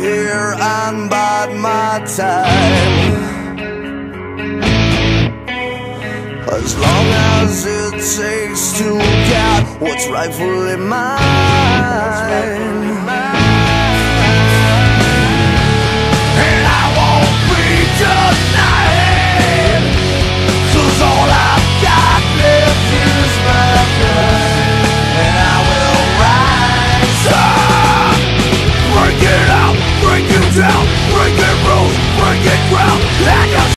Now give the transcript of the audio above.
here and bide my time, as long as it takes to get what's rightfully mine.